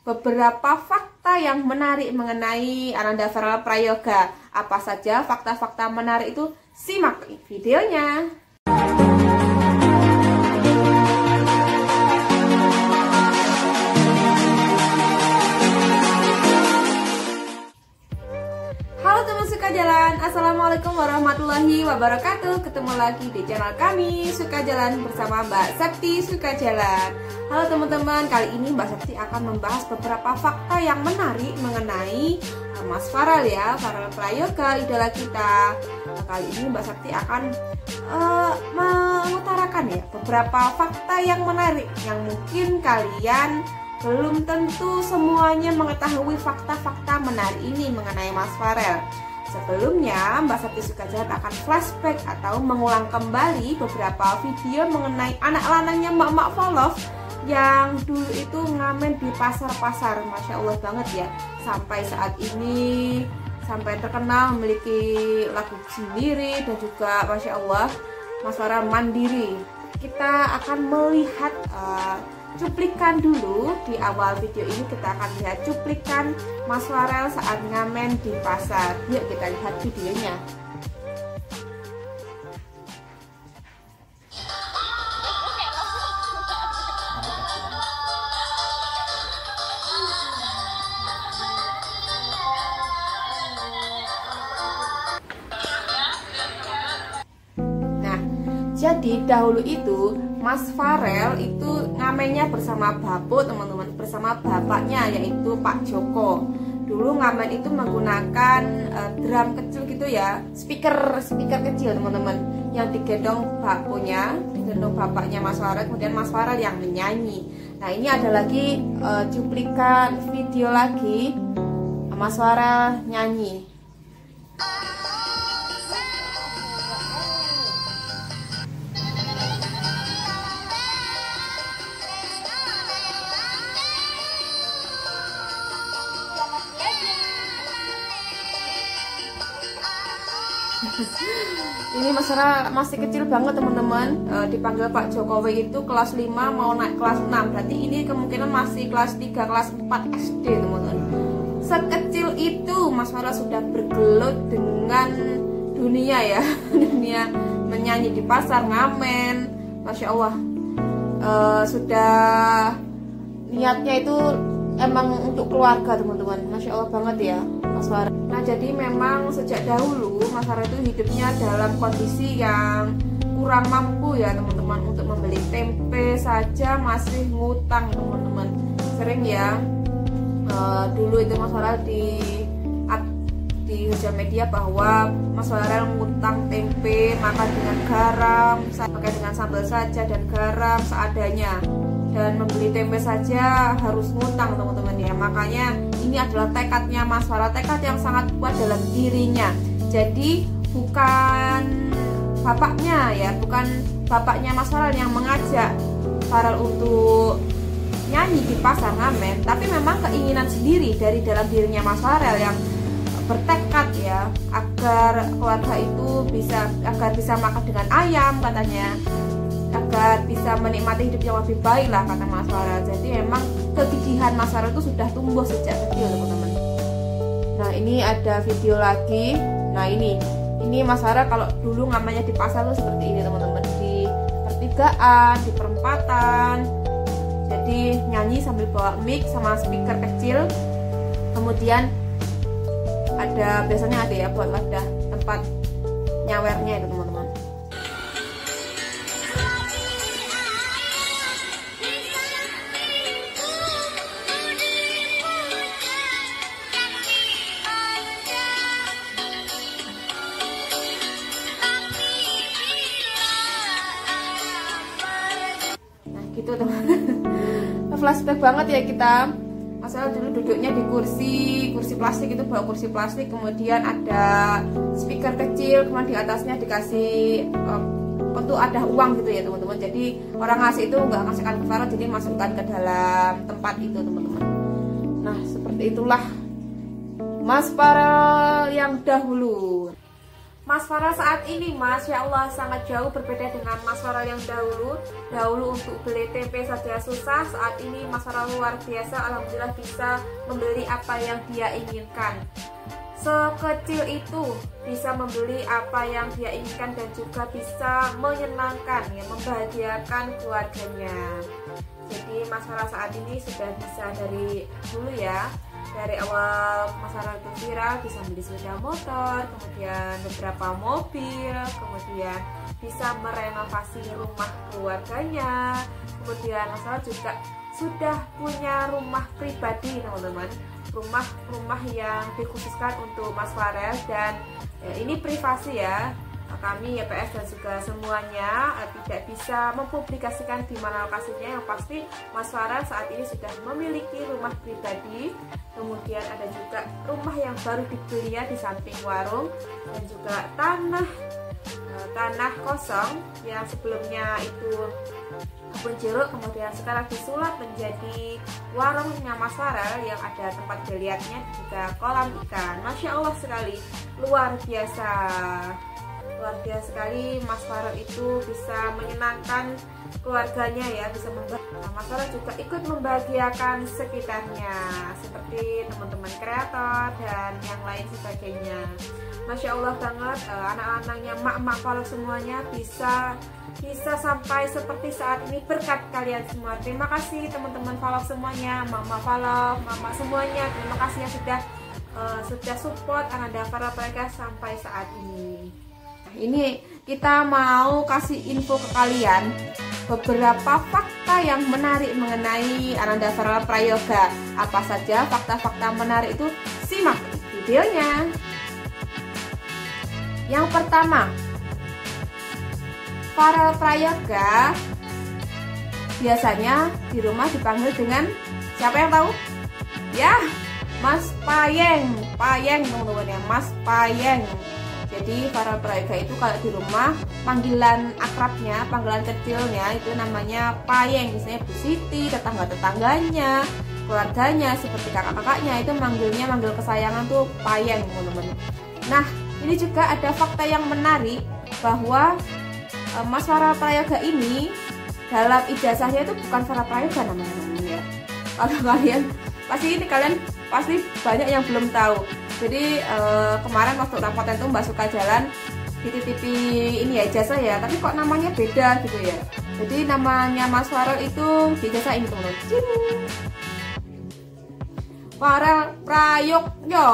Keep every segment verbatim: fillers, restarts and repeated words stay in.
beberapa fakta yang menarik mengenai Ananda Farel Prayoga. Apa saja fakta-fakta menarik itu? Simak videonya. Halo teman suka jalan, assalamualaikum warahmatullahi wabarakatuh. Ketemu lagi di channel kami Suka Jalan bersama Mbak Sakti Suka Jalan. Halo teman-teman, kali ini Mbak Sakti akan membahas beberapa fakta yang menarik mengenai Mas Farel ya, Farel Prayoga, idola kita. Nah, kali ini Mbak Sakti akan uh, mengutarakan ya beberapa fakta yang menarik yang mungkin kalian belum tentu semuanya mengetahui fakta-fakta menarik ini mengenai Mas Farel. Sebelumnya, Mbak Sakti Suka Jalan akan flashback atau mengulang kembali beberapa video mengenai anak lanangnya Mak-Mak Follow yang dulu itu ngamen di pasar-pasar. Masya Allah banget ya, sampai saat ini sampai terkenal, memiliki lagu sendiri dan juga Masya Allah Mas Farel mandiri. Kita akan melihat uh, cuplikan dulu. Di awal video ini kita akan lihat cuplikan Mas Farel saat ngamen di pasar. Yuk kita lihat videonya. Nah, jadi dahulu itu Mas Farel itu ngamennya bersama bapu teman-teman, bersama bapaknya yaitu Pak Joko. Dulu ngamen itu menggunakan uh, drum kecil gitu ya, speaker speaker kecil teman-teman, yang digendong bapunya, digendong bapaknya Mas Farel, kemudian Mas Farel yang menyanyi. Nah ini ada lagi uh, cuplikan video lagi Mas Farel nyanyi. Ini Mas Farel masih kecil banget teman-teman, e, dipanggil Pak Jokowi itu kelas lima mau naik kelas enam. Berarti ini kemungkinan masih kelas tiga, kelas empat S D teman-teman. Sekecil itu Mas Farel sudah bergelut dengan dunia ya, dunia menyanyi di pasar, ngamen. Masya Allah, e, sudah niatnya itu emang untuk keluarga teman-teman. Masya Allah banget ya Mas Farel. Nah jadi memang sejak dahulu Mas Farel itu hidupnya dalam kondisi yang kurang mampu ya teman-teman. Untuk membeli tempe saja masih ngutang teman-teman. Sering ya e, dulu itu Mas Farel di di sosial media bahwa Mas Farel ngutang tempe makan dengan garam, pakai dengan sambal saja dan garam seadanya. Dan membeli tempe saja harus ngutang teman-teman ya. Makanya ini adalah tekadnya Mas Farel, tekad yang sangat kuat dalam dirinya. Jadi bukan bapaknya ya, bukan bapaknya Mas Farel yang mengajak Farel untuk nyanyi di pasar ngamen, tapi memang keinginan sendiri dari dalam dirinya Mas Farel yang bertekad ya agar keluarga itu bisa agar bisa makan dengan ayam katanya, agar bisa menikmati hidup yang lebih baik lah kata Mas Farel. Jadi memang kegigihan Mas Farel itu sudah tumbuh sejak kecil teman-teman. Nah ini ada video lagi. Nah ini ini Mas Farel kalau dulu ngamanya di pasar tuh seperti ini teman-teman, di pertigaan, di perempatan. Jadi nyanyi sambil bawa mic sama speaker kecil. Kemudian ada biasanya ada ya buat wadah tempat nyawernya itu teman-teman. Gitu teman-teman. Flashback banget ya kita. Masalah dulu duduknya di kursi kursi plastik itu, bawa kursi plastik, kemudian ada speaker kecil, kemudian di atasnya dikasih um, untuk ada uang gitu ya teman-teman. Jadi orang ngasih itu nggak ngasihkan ke Farel, jadi masukkan ke dalam tempat itu teman-teman. Nah seperti itulah Mas Farel yang dahulu. Mas Farel saat ini, Masya Allah, sangat jauh berbeda dengan Mas Farel yang dahulu. Dahulu untuk beli tempe saja susah, saat ini Mas Farel luar biasa, alhamdulillah bisa membeli apa yang dia inginkan. Sekecil itu bisa membeli apa yang dia inginkan dan juga bisa menyenangkan, ya, membahagiakan keluarganya. Jadi Mas Farel saat ini sudah bisa dari dulu ya. Dari awal masalah itu viral bisa beli sepeda motor, kemudian beberapa mobil, kemudian bisa merenovasi rumah keluarganya, kemudian masalah juga sudah punya rumah pribadi teman-teman, rumah-rumah yang dikhususkan untuk Mas Farel dan ya, ini privasi ya. Kami Y P S dan juga semuanya tidak bisa mempublikasikan di mana lokasinya. Yang pasti Mas Farel saat ini sudah memiliki rumah pribadi, kemudian ada juga rumah yang baru dibeli ya di samping warung, dan juga tanah eh, tanah kosong yang sebelumnya itu kebun jeruk, kemudian sekarang disulap menjadi warungnya Mas Farel yang ada tempat geliatnya juga kolam ikan. Masya Allah sekali, luar biasa. Luar biasa sekali Mas Farel itu bisa menyenangkan keluarganya ya, bisa membahagiakan. Nah, Mas Farel juga ikut membahagiakan sekitarnya seperti teman-teman kreator dan yang lain sebagainya. Masya Allah banget, anak-anaknya mak-mak Farel semuanya bisa bisa sampai seperti saat ini berkat kalian semua. Terima kasih teman-teman Farel semuanya, mak-mak Farel, mama semuanya. Terima kasih yang sudah uh, sudah support Ananda Farel mereka sampai saat ini. Ini kita mau kasih info ke kalian beberapa fakta yang menarik mengenai Ananda Farel Prayoga. Apa saja fakta-fakta menarik itu? Simak videonya. Yang pertama, Farel Prayoga biasanya di rumah dipanggil dengan siapa yang tahu? Ya, Mas Payeng. Payeng teman-teman ya, Mas Payeng. Jadi Farel Prayoga itu kalau di rumah panggilan akrabnya, panggilan kecilnya itu namanya Payeng. Misalnya Bu Siti, tetangga-tetangganya, keluarganya seperti kakak-kakaknya itu manggilnya manggil kesayangan tuh Payeng teman-teman. Nah, ini juga ada fakta yang menarik bahwa e, Mas Farel Prayoga ini dalam ijazahnya itu bukan Farel Prayoga namanya ya. Kalau kalian pasti ini kalian pasti banyak yang belum tahu. Jadi eh, kemarin waktu rapotan itu Mbak Suka jalan dititipi ini ya ijazah ya, tapi kok namanya beda gitu ya. Jadi namanya Mas Farel itu di ijazah ini teman-teman, Farel Prayoga.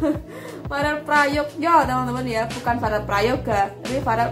Farel Prayoga teman-teman ya, bukan Farel Prayoga, tapi Farel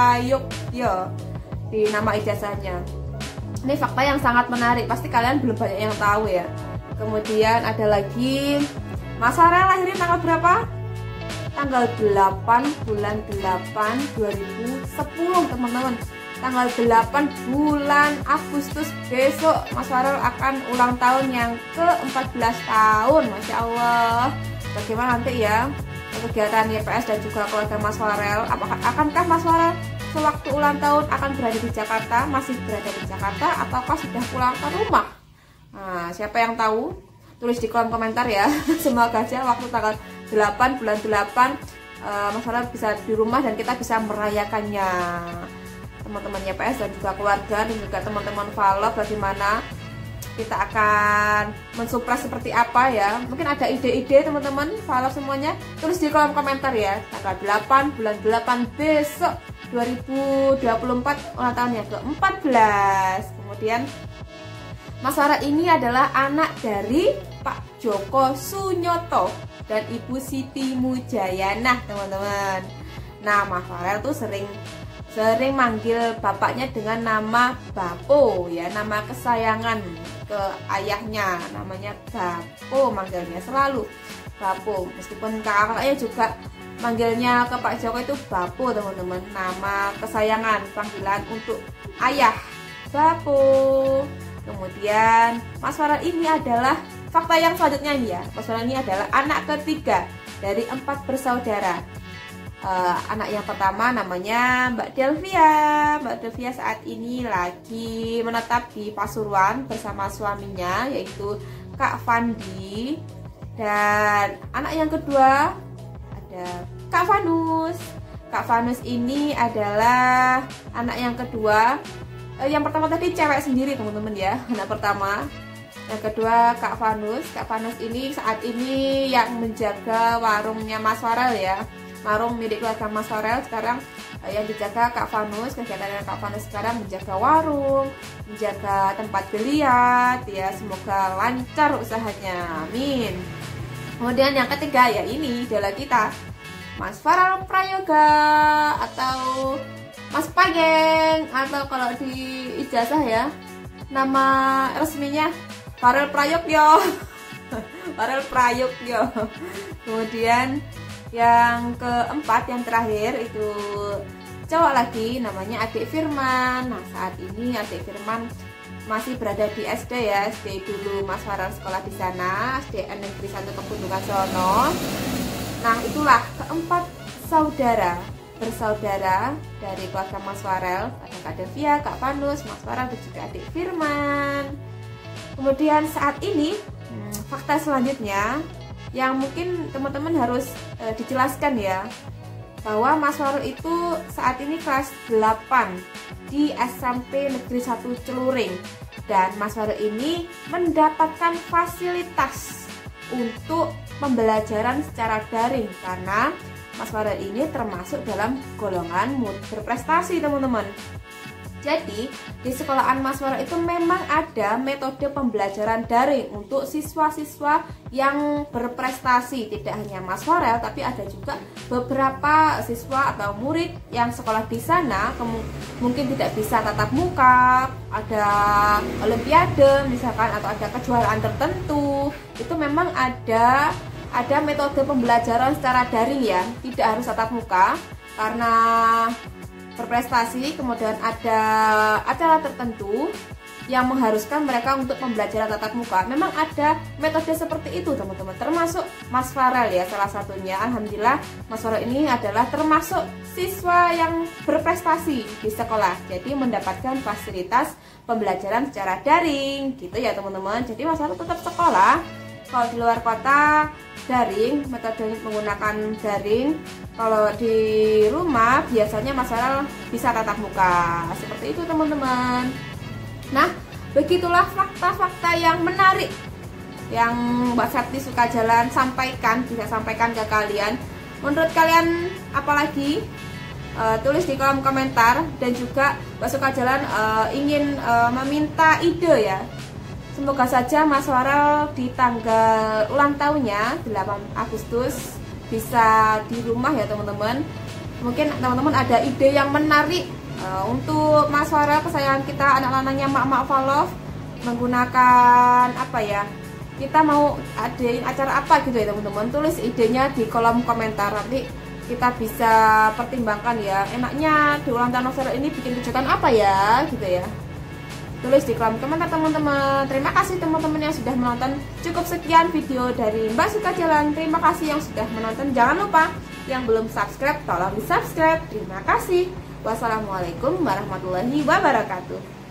Prayoga di nama ijazahnya. Ini fakta yang sangat menarik, pasti kalian belum banyak yang tahu ya. Kemudian ada lagi, Mas Farel lahirnya tanggal berapa? Tanggal delapan bulan delapan dua ribu sepuluh teman-teman. Tanggal delapan bulan Agustus besok Mas Farel akan ulang tahun yang ke empat belas tahun. Masya Allah. Bagaimana nanti ya kegiatan Y P S dan juga keluarga Mas Farel? Apakah akankah Mas Farel sewaktu ulang tahun akan berada di Jakarta? Masih berada di Jakarta ataukah sudah pulang ke rumah? Nah, siapa yang tahu? Tulis di kolom komentar ya. Semoga aja waktu tanggal delapan bulan delapan uh, Mas Farel bisa di rumah dan kita bisa merayakannya. Teman-teman Y P S dan juga keluarga dan juga teman-teman vlog, bagaimana kita akan mensurprise seperti apa ya. Mungkin ada ide-ide teman-teman vlog semuanya, tulis di kolom komentar ya. Tanggal delapan bulan delapan besok dua ribu dua puluh empat ulang tahunnya ke empat belas. Kemudian Mas Farel ini adalah anak dari Pak Joko Sunyoto dan Ibu Siti Mujayana teman-teman. Nah, Mas Farel tuh sering sering manggil bapaknya dengan nama Bapo ya, nama kesayangan ke ayahnya, namanya Bapo, manggilnya selalu Bapo. Meskipun kakak-kakaknya juga manggilnya ke Pak Joko itu Bapo teman-teman, nama kesayangan, panggilan untuk ayah, Bapo. Kemudian Mas Farel ini adalah fakta yang selanjutnya ya. Mas Farel ini adalah anak ketiga dari empat bersaudara. Uh, anak yang pertama namanya Mbak Delvia. Mbak Delvia saat ini lagi menetap di Pasuruan bersama suaminya yaitu Kak Fandi. Dan anak yang kedua ada Kak Vanus. Kak Vanus ini adalah anak yang kedua. eh, Yang pertama tadi cewek sendiri teman-teman ya, anak pertama. Yang kedua Kak Vanus. Kak Vanus ini saat ini yang menjaga warungnya Mas Farel ya, warung milik keluarga Mas Farel. Sekarang eh, yang dijaga Kak Vanus. Kegiatannya Kak Vanus sekarang menjaga warung, menjaga tempat geliat ya. Semoga lancar usahanya, amin. Kemudian yang ketiga ya ini idola kita, Mas Farel Prayoga atau Mas Pageng, atau kalau di ijazah ya nama resminya Farel Prayogyo. Farel Prayogyo. Kemudian yang keempat, yang terakhir itu cowok lagi, namanya Adik Firman. Nah saat ini Adik Firman masih berada di S D ya, S D dulu Mas Farel sekolah di sana, S D N Negeri satu Kebundungan Sono. Nah itulah keempat saudara bersaudara dari keluarga Mas Farel. Ada Kak Devia, Kak Vanus, Mas Farel, dan juga Adik Firman. Kemudian saat ini hmm, fakta selanjutnya yang mungkin teman-teman harus e, dijelaskan ya, bahwa Mas Farel itu saat ini kelas delapan di S M P Negeri satu Celuring, dan Mas Farel ini mendapatkan fasilitas untuk pembelajaran secara daring karena Mas Farel ini termasuk dalam golongan murid berprestasi teman-teman. Jadi di sekolahan Mas Farel itu memang ada metode pembelajaran daring untuk siswa-siswa yang berprestasi. Tidak hanya Mas Farel, tapi ada juga beberapa siswa atau murid yang sekolah di sana mungkin tidak bisa tatap muka, ada olimpiade misalkan, atau ada kejuaraan tertentu. Itu memang ada ada metode pembelajaran secara daring ya, tidak harus tatap muka karena berprestasi. Kemudian ada acara tertentu yang mengharuskan mereka untuk pembelajaran tatap muka. Memang ada metode seperti itu teman-teman, termasuk Mas Farel ya salah satunya. Alhamdulillah Mas Farel ini adalah termasuk siswa yang berprestasi di sekolah, jadi mendapatkan fasilitas pembelajaran secara daring gitu ya teman-teman. Jadi Mas Farel tetap sekolah. Kalau di luar kota daring, metode menggunakan daring. Kalau di rumah biasanya Mas Farel bisa tatap muka. Seperti itu teman-teman. Nah, begitulah fakta-fakta yang menarik yang Mbak Septi Sukajalan sampaikan, bisa sampaikan ke kalian. Menurut kalian apalagi? Uh, tulis di kolom komentar. Dan juga Mbak Sukajalan uh, ingin uh, meminta ide ya. Semoga saja Mas Farel di tanggal ulang tahunnya delapan Agustus bisa di rumah ya teman-teman. Mungkin teman-teman ada ide yang menarik uh, untuk Mas Farel kesayangan kita, anak-anaknya mak-mak Valov, menggunakan apa ya, kita mau adain acara apa gitu ya teman-teman. Tulis idenya di kolom komentar, nanti kita bisa pertimbangkan ya, enaknya di ulang tahun Mas Farel ini bikin kejutan apa ya gitu ya. Tulis di kolom komentar teman-teman. Terima kasih teman-teman yang sudah menonton. Cukup sekian video dari Mbak Sukajalan. Terima kasih yang sudah menonton. Jangan lupa yang belum subscribe, tolong di subscribe. Terima kasih. Wassalamualaikum warahmatullahi wabarakatuh.